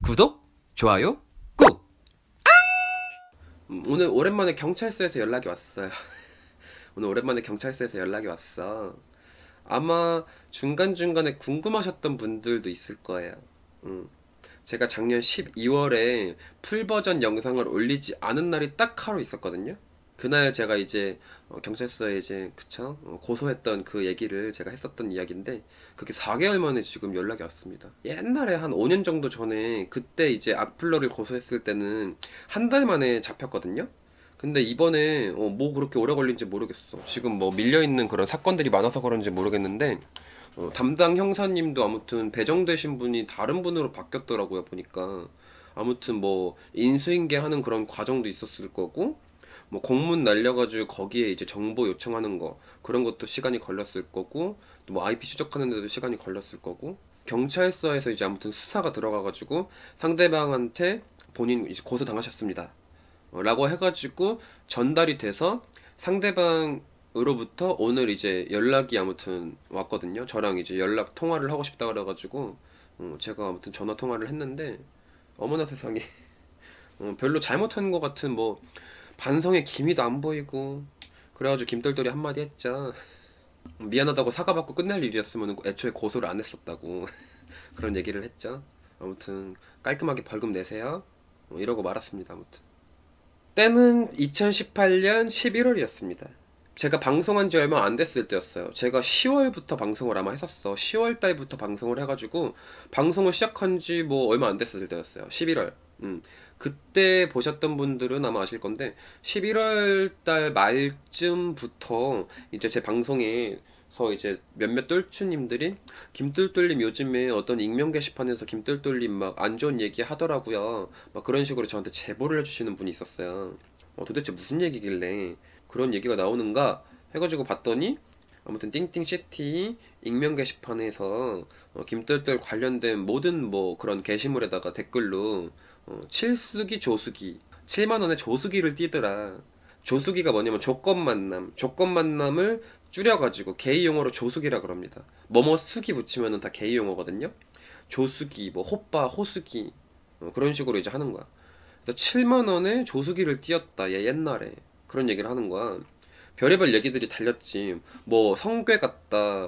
구독, 좋아요, 꾹! 오늘 오랜만에 경찰서에서 연락이 왔어요. 오늘 오랜만에 경찰서에서 연락이 왔어. 아마 중간중간에 궁금하셨던 분들도 있을 거예요. 제가 작년 12월에 풀버전 영상을 올리지 않은 날이 딱 하루 있었거든요. 그날 제가 이제 경찰서에 이제 그쵸 고소했던 그 얘기를 제가 했었던 이야기인데, 그게 4개월 만에 지금 연락이 왔습니다. 옛날에 한 5년 정도 전에 그때 이제 악플러를 고소했을 때는 한 달 만에 잡혔거든요. 근데 이번에 뭐 그렇게 오래 걸린지 모르겠어. 지금 뭐 밀려있는 그런 사건들이 많아서 그런지 모르겠는데, 담당 형사님도 아무튼 배정되신 분이 다른 분으로 바뀌었더라고요, 보니까. 아무튼 뭐 인수인계 하는 그런 과정도 있었을 거고, 뭐 공문 날려가지고 거기에 이제 정보 요청하는 거, 그런 것도 시간이 걸렸을 거고, 또 뭐 IP 추적하는 데도 시간이 걸렸을 거고, 경찰서에서 이제 아무튼 수사가 들어가가지고 상대방한테 본인 이제 고소 당하셨습니다 라고 해가지고 전달이 돼서 상대방으로부터 오늘 이제 연락이 아무튼 왔거든요. 저랑 이제 연락 통화를 하고 싶다 그래가지고 제가 아무튼 전화 통화를 했는데, 어머나 세상에. 별로 잘못한 것 같은 뭐 반성의 기미도 안 보이고, 그래가지고 김떨떨이 한마디 했죠. 미안하다고 사과받고 끝날 일이었으면 애초에 고소를 안 했었다고. 그런 얘기를 했죠. 아무튼 깔끔하게 벌금 내세요 이러고 말았습니다. 아무튼 때는 2018년 11월이었습니다. 제가 방송한 지 얼마 안 됐을 때였어요. 제가 10월부터 방송을 아마 했었어. 10월 달부터 방송을 해가지고 방송을 시작한 지 뭐 얼마 안 됐을 때였어요. 11월. 그때 보셨던 분들은 아마 아실 건데, 11월 달 말쯤부터 이제 제 방송에서 이제 몇몇 똘추님들이 김똘똘님 요즘에 어떤 익명 게시판에서 김똘똘님 막 안 좋은 얘기 하더라고요, 막 그런 식으로 저한테 제보를 해주시는 분이 있었어요. 도대체 무슨 얘기길래 그런 얘기가 나오는가 해가지고 봤더니, 아무튼 띵띵시티 익명 게시판에서 김똘똘 관련된 모든 뭐 그런 게시물에다가 댓글로 칠수기 조수기 7만원의 조수기를 띄더라. 조수기가 뭐냐면 조건 만남을 줄여가지고 게이 용어로 조수기라 그럽니다. 뭐뭐 수기 붙이면은 다 게이 용어거든요. 조수기, 뭐 호빠, 호수기, 그런 식으로 이제 하는 거야. 그래서 7만원에 조수기를 띄었다 얘 옛날에, 그런 얘기를 하는 거야. 별의별 얘기들이 달렸지. 뭐 성괴 같다,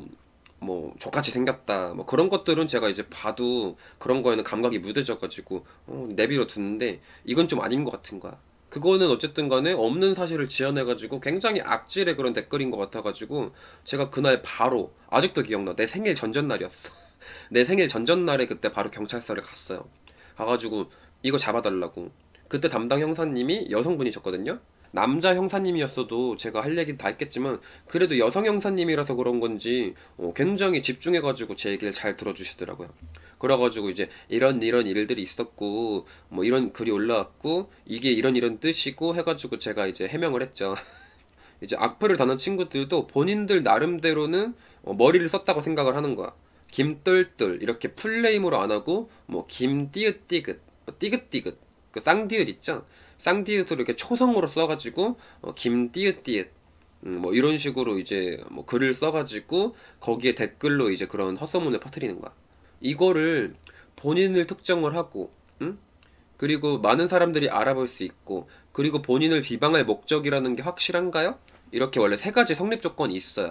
뭐 족같이 생겼다, 뭐 그런 것들은 제가 이제 봐도 그런 거에는 감각이 무뎌져가지고 내비로 두는데, 이건 좀 아닌 것 같은 거야. 그거는 어쨌든 간에 없는 사실을 지어내가지고 굉장히 악질의 그런 댓글인 것 같아가지고, 제가 그날 바로, 아직도 기억나, 내 생일 전전날이었어. 내 생일 전전날에 그때 바로 경찰서를 갔어요. 가가지고 이거 잡아달라고. 그때 담당 형사님이 여성분이셨거든요. 남자 형사님이었어도 제가 할 얘기 다 했겠지만, 그래도 여성 형사님이라서 그런 건지 굉장히 집중해가지고 제 얘기를 잘 들어주시더라고요. 그래가지고 이제 이런 일들이 있었고, 뭐 이런 글이 올라왔고, 이게 이런 뜻이고 해가지고 제가 이제 해명을 했죠. 이제 악플을 다는 친구들도 본인들 나름대로는 머리를 썼다고 생각을 하는 거야. 김똘똘 이렇게 풀네임으로 안 하고 뭐 김띠읒띠긋, 띠긋띠긋, 그 쌍디읒 있죠? 쌍디읒으로 이렇게 초성으로 써가지고 김띠읒띠읒, 뭐 이런 식으로 이제 뭐 글을 써가지고 거기에 댓글로 이제 그런 헛소문을 퍼뜨리는 거야. 이거를 본인을 특정을 하고, 그리고 많은 사람들이 알아볼 수 있고, 그리고 본인을 비방할 목적이라는 게 확실한가요? 이렇게 원래 세 가지 성립 조건이 있어요.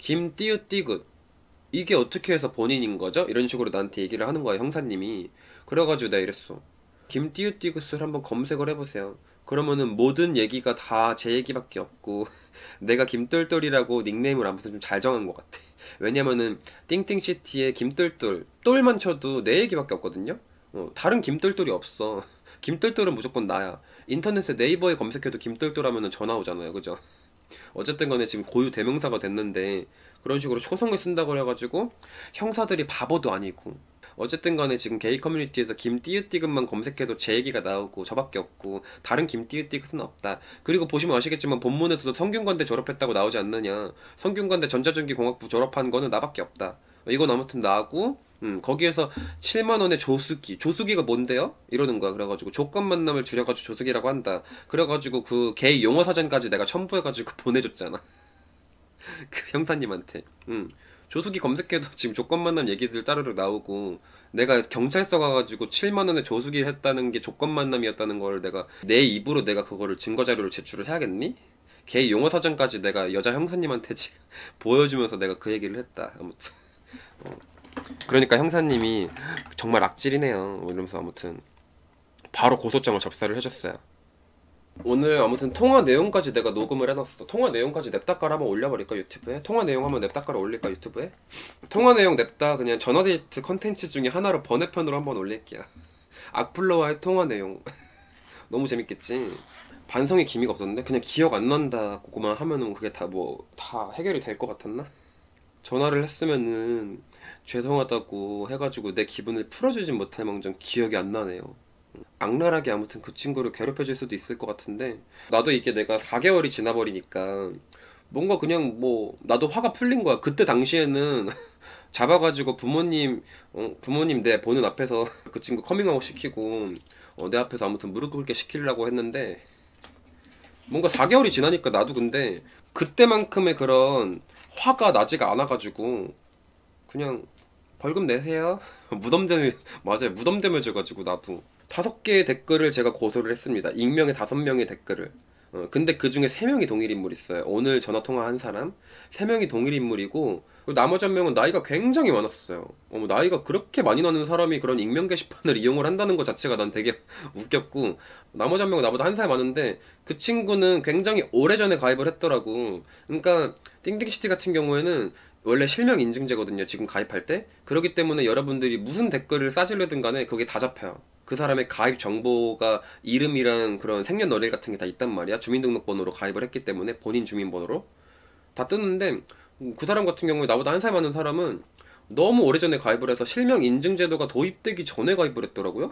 김띠읒띠긋, 이게 어떻게 해서 본인인 거죠? 이런 식으로 나한테 얘기를 하는 거야, 형사님이. 그래가지고 내가 이랬어. 김띠우띠그스를 한번 검색을 해보세요. 그러면은 모든 얘기가 다 제 얘기밖에 없고, 내가 김똘똘이라고 닉네임을 아무튼 좀 잘 정한 것 같아. 왜냐면은 띵띵시티에 김똘똘 똘만 쳐도 내 얘기밖에 없거든요. 다른 김똘똘이 없어. 김똘똘은 무조건 나야. 인터넷에 네이버에 검색해도 김똘똘 하면은 전화 오잖아요, 그죠? 어쨌든 간에 지금 고유 대명사가 됐는데, 그런 식으로 초성을 쓴다고 해가지고 형사들이 바보도 아니고, 어쨌든 간에 지금 게이 커뮤니티에서 김띠읒띠긋만 검색해도 제 얘기가 나오고 저밖에 없고, 다른 김띠읒띠긋은 없다. 그리고 보시면 아시겠지만 본문에서도 성균관대 졸업했다고 나오지 않느냐. 성균관대 전자전기공학부 졸업한 거는 나밖에 없다. 이건 아무튼 나고, 거기에서 7만원의 조수기가 뭔데요? 이러는 거야. 그래가지고 조건 만남을 줄여가지고 조수기라고 한다. 그래가지고 그 게이 용어 사전까지 내가 첨부해가지고 보내줬잖아. 그 형사님한테. 조수기 검색해도 지금 조건 만남 얘기들 따르르 나오고, 내가 경찰서 가가지고 7만 원에 조수기를 했다는 게 조건 만남이었다는 걸 내가 내 입으로 내가 그거를 증거 자료를 제출을 해야겠니? 걔 용어 사전까지 내가 여자 형사님한테 보여주면서 내가 그 얘기를 했다. 아무튼 그러니까 형사님이 정말 악질이네요 이러면서 아무튼 바로 고소장을 접수를 해줬어요. 오늘 아무튼 통화 내용까지 내가 녹음을 해놨어. 통화 내용까지 냅다 깔아 한번 올려버릴까 유튜브에? 통화 내용 한번 냅다 깔아 올릴까 유튜브에? 통화 내용 냅다 그냥 전화데이트 컨텐츠 중에 하나로 번외편으로 한번 올릴게요. 악플러와의 통화 내용. 너무 재밌겠지? 반성의 기미가 없었는데 그냥 기억 안 난다 그거만 하면은 그게 다 다 해결이 될 것 같았나? 전화를 했으면은 죄송하다고 해가지고 내 기분을 풀어주진 못할 망정 기억이 안 나네요. 악랄하게 아무튼 그 친구를 괴롭혀줄 수도 있을 것 같은데, 나도 이게 내가 4개월이 지나버리니까 뭔가 그냥 뭐 나도 화가 풀린 거야. 그때 당시에는 잡아가지고 부모님 내 보는 앞에서 그 친구 커밍아웃 시키고 내 앞에서 아무튼 무릎 꿇게 시키려고 했는데, 뭔가 4개월이 지나니까 나도 근데 그때만큼의 그런 화가 나지가 않아가지고 그냥 벌금 내세요. 무덤zem을 맞아요. 무덤zem해져가지고 나도 5개의 댓글을 제가 고소를 했습니다. 익명의 5명의 댓글을. 근데 그 중에 3명이 동일 인물 있어요. 오늘 전화 통화한 사람 3명이 동일 인물이고, 그리고 나머지 한 명은 나이가 굉장히 많았어요. 나이가 그렇게 많이 나는 사람이 그런 익명 게시판을 이용을 한다는 것 자체가 난 되게 웃겼고, 나머지 한 명은 나보다 한 살 많은데 그 친구는 굉장히 오래전에 가입을 했더라고. 그러니까 띵띵시티 같은 경우에는 원래 실명 인증제거든요, 지금 가입할 때. 그렇기 때문에 여러분들이 무슨 댓글을 싸질르든 간에 그게 다 잡혀요. 그 사람의 가입 정보가 이름이랑 그런 생년월일 같은 게 다 있단 말이야. 주민등록번호로 가입을 했기 때문에 본인 주민번호로 다 뜨는데, 그 사람 같은 경우에 나보다 한 살 많은 사람은 너무 오래전에 가입을 해서 실명 인증 제도가 도입되기 전에 가입을 했더라고요.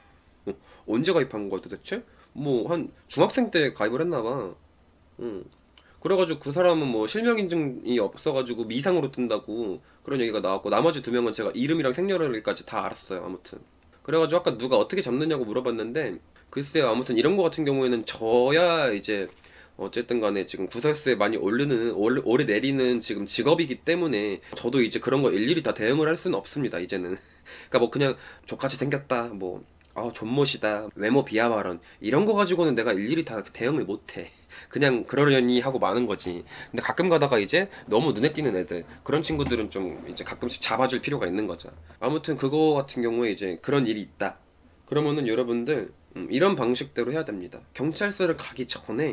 언제 가입한 거야 도대체? 뭐 한 중학생 때 가입을 했나 봐. 응. 그래가지고 그 사람은 뭐 실명 인증이 없어가지고 미상으로 뜬다고 그런 얘기가 나왔고, 나머지 2명은 제가 이름이랑 생년월일까지 다 알았어요. 아무튼 그래가지고 아까 누가 어떻게 잡느냐고 물어봤는데, 글쎄요, 아무튼 이런 거 같은 경우에는 저야 이제 어쨌든 간에 지금 구설수에 많이 오르 내리는 지금 직업이기 때문에 저도 이제 그런 거 일일이 다 대응을 할 수는 없습니다 이제는. 그러니까 뭐 그냥 족같이 생겼다, 뭐 존못이다, 외모 비하 발언 이런 거 가지고는 내가 일일이 다 대응을 못해. 그냥 그러려니 하고 마는 거지. 근데 가끔 가다가 이제 너무 눈에 띄는 애들, 그런 친구들은 좀 이제 가끔씩 잡아줄 필요가 있는 거죠. 아무튼 그거 같은 경우에 이제 그런 일이 있다 그러면은 여러분들 이런 방식대로 해야 됩니다. 경찰서를 가기 전에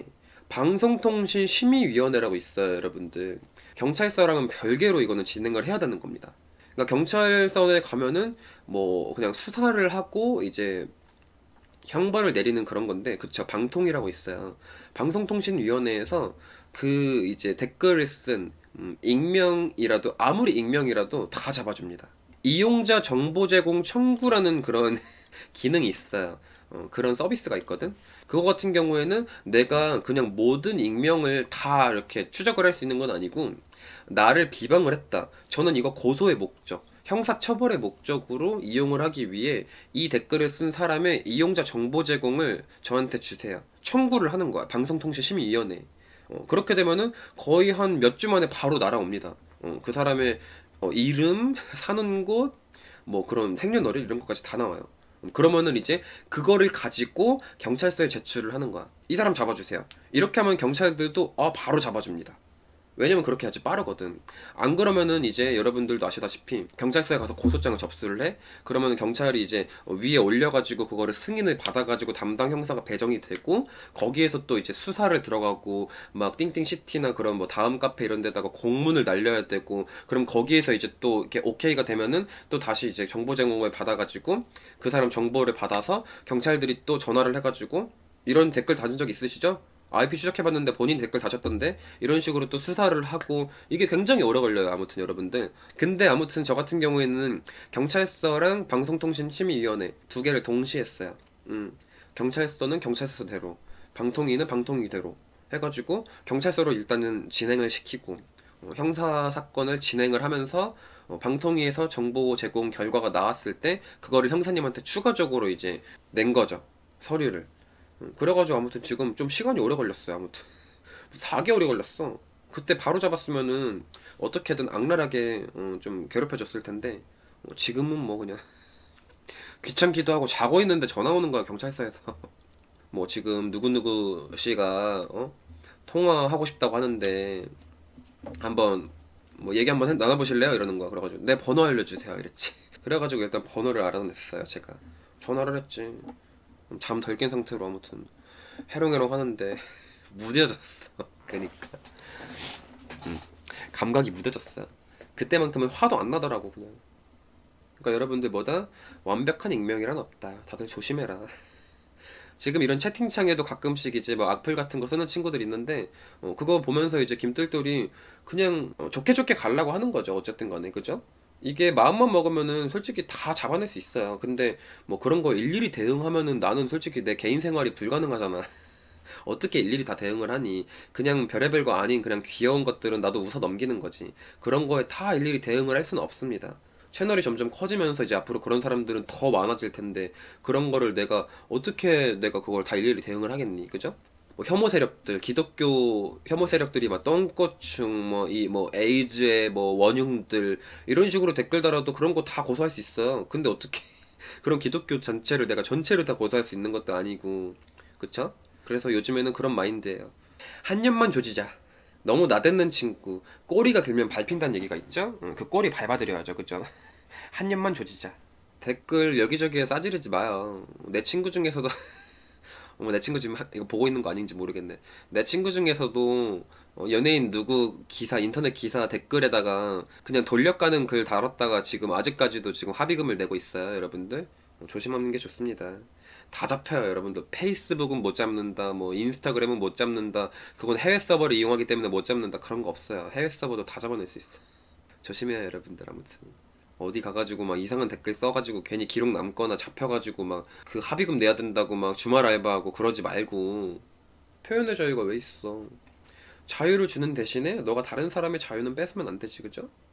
방송통신심의위원회라고 있어요 여러분들. 경찰서랑은 별개로 이거는 진행을 해야 되는 겁니다. 그러니까 경찰서에 가면은 뭐 그냥 수사를 하고 이제 형벌을 내리는 그런 건데, 그쵸, 방통이라고 있어요. 방송통신위원회에서 그 이제 댓글을 쓴 익명이라도, 아무리 익명이라도 다 잡아줍니다. 이용자 정보 제공 청구라는 그런 기능이 있어요. 그런 서비스가 있거든. 그거 같은 경우에는 내가 그냥 모든 익명을 다 이렇게 추적을 할 수 있는 건 아니고, 나를 비방을 했다, 저는 이거 고소의 목적, 형사처벌의 목적으로 이용을 하기 위해 이 댓글을 쓴 사람의 이용자 정보 제공을 저한테 주세요. 청구를 하는 거야, 방송통신심의위원회. 그렇게 되면은 거의 한 몇 주 만에 바로 날아옵니다. 그 사람의 이름, 사는 곳, 뭐 그런 생년월일 이런 것까지 다 나와요. 그러면은 이제 그거를 가지고 경찰서에 제출을 하는 거야. 이 사람 잡아주세요. 이렇게 하면 경찰들도 바로 잡아줍니다. 왜냐면 그렇게 해야지 빠르거든. 안 그러면은 이제 여러분들도 아시다시피 경찰서에 가서 고소장을 접수를 해. 그러면 경찰이 이제 위에 올려가지고 그거를 승인을 받아가지고 담당 형사가 배정이 되고, 거기에서 또 이제 수사를 들어가고 막 띵띵시티나 그런 뭐 다음 카페 이런 데다가 공문을 날려야 되고, 그럼 거기에서 이제 또 이렇게 오케이가 되면은 또 다시 이제 정보 제공을 받아가지고 그 사람 정보를 받아서 경찰들이 또 전화를 해가지고 이런 댓글 다준 적 있으시죠? IP 추적해봤는데 본인 댓글 다셨던데, 이런 식으로 또 수사를 하고, 이게 굉장히 오래 걸려요 아무튼 여러분들. 근데 아무튼 저 같은 경우에는 경찰서랑 방송통신심의위원회 2개를 동시에 했어요. 경찰서는 경찰서대로, 방통위는 방통위대로 해가지고 경찰서로 일단은 진행을 시키고, 형사사건을 진행을 하면서 방통위에서 정보 제공 결과가 나왔을 때 그거를 형사님한테 추가적으로 이제 낸 거죠, 서류를. 그래가지고 아무튼 지금 좀 시간이 오래 걸렸어요. 아무튼 4개월이 걸렸어. 그때 바로 잡았으면은 어떻게든 악랄하게 좀 괴롭혀줬을 텐데 지금은 뭐 그냥 귀찮기도 하고 자고 있는데 전화 오는 거야 경찰서에서. 뭐 지금 누구누구 씨가 통화하고 싶다고 하는데 한번 뭐 얘기 한번 나눠보실래요? 이러는 거야. 그래가지고 내 번호 알려주세요 이랬지. 그래가지고 일단 번호를 알아냈어요 제가. 전화를 했지. 잠 덜 깬 상태로 아무튼 해롱해롱 하는데 무뎌졌어. 그니까 감각이 무뎌졌어요. 그때만큼은 화도 안 나더라고 그냥. 그러니까 여러분들 뭐다 완벽한 익명이란 없다. 다들 조심해라. 지금 이런 채팅창에도 가끔씩 이제 막 악플 같은 거 쓰는 친구들 있는데 그거 보면서 이제 김뜰돌이 그냥 좋게 좋게 가려고 하는 거죠. 어쨌든 간에 그죠? 이게 마음만 먹으면은 솔직히 다 잡아낼 수 있어요. 근데 뭐 그런 거 일일이 대응하면은 나는 솔직히 내 개인 생활이 불가능하잖아. 어떻게 일일이 다 대응을 하니. 그냥 별의별 거 아닌 그냥 귀여운 것들은 나도 웃어 넘기는 거지. 그런 거에 다 일일이 대응을 할 수는 없습니다. 채널이 점점 커지면서 이제 앞으로 그런 사람들은 더 많아질 텐데 그런 거를 내가 어떻게 내가 그걸 다 일일이 대응을 하겠니. 그죠? 뭐 혐오 세력들, 기독교 혐오 세력들이 막 똥꼬충 뭐 이 뭐 에이즈의 뭐 원흉들 이런 식으로 댓글 달아도 그런 거 다 고소할 수 있어요. 근데 어떻게 그런 기독교 전체를 내가 전체를 다 고소할 수 있는 것도 아니고. 그쵸? 그래서 요즘에는 그런 마인드예요. 한 년만 조지자. 너무 나대는 친구 꼬리가 길면 밟힌다는 얘기가 있죠? 그 꼬리 밟아드려야죠. 그죠? 한 년만 조지자. 댓글 여기저기에 싸지르지 마요. 내 친구 중에서도 내 친구 지금 이거 보고 있는 거 아닌지 모르겠네. 내 친구 중에서도 연예인 누구 기사 인터넷 기사 댓글에다가 그냥 돌려가는 글 달았다가 지금 아직까지도 지금 합의금을 내고 있어요. 여러분들 조심하는 게 좋습니다. 다 잡혀요. 여러분들 페이스북은 못 잡는다, 뭐 인스타그램은 못 잡는다, 그건 해외 서버를 이용하기 때문에 못 잡는다, 그런 거 없어요. 해외 서버도 다 잡아낼 수 있어. 조심해요 여러분들. 아무튼 어디 가가지고 막 이상한 댓글 써가지고 괜히 기록 남거나 잡혀가지고 막 그 합의금 내야 된다고 막 주말 알바하고 그러지 말고. 표현의 자유가 왜 있어. 자유를 주는 대신에 너가 다른 사람의 자유는 뺏으면 안 되지. 그죠?